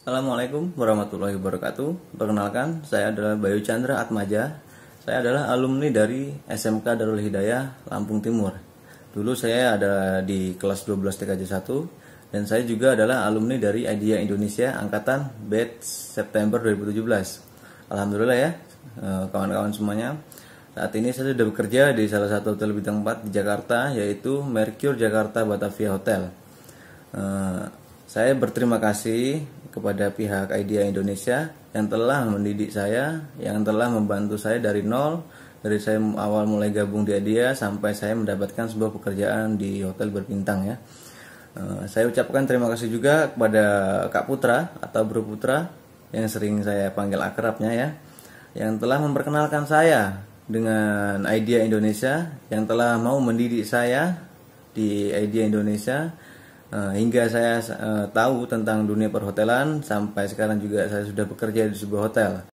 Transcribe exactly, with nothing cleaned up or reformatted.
Assalamualaikum warahmatullahi wabarakatuh. Perkenalkan, saya adalah Bayu Chandra Atmaja. Saya adalah alumni dari S M K Darul Hidayah, Lampung Timur. Dulu saya ada di kelas dua belas T K J satu dan saya juga adalah alumni dari IDEA Indonesia angkatan batch September dua ribu tujuh belas. Alhamdulillah ya, kawan-kawan semuanya. Saat ini saya sudah bekerja di salah satu hotel bintang empat di Jakarta, yaitu Mercure Jakarta Batavia Hotel. Saya berterima kasih kepada pihak IDEA Indonesia yang telah mendidik saya, yang telah membantu saya dari nol, dari saya awal mulai gabung di IDEA sampai saya mendapatkan sebuah pekerjaan di hotel berbintang ya. Saya ucapkan terima kasih juga kepada Kak Putra atau Bro Putra yang sering saya panggil akrabnya ya, yang telah memperkenalkan saya dengan IDEA Indonesia, yang telah mau mendidik saya di IDEA Indonesia hingga saya tahu tentang dunia perhotelan, sampai sekarang juga saya sudah bekerja di sebuah hotel.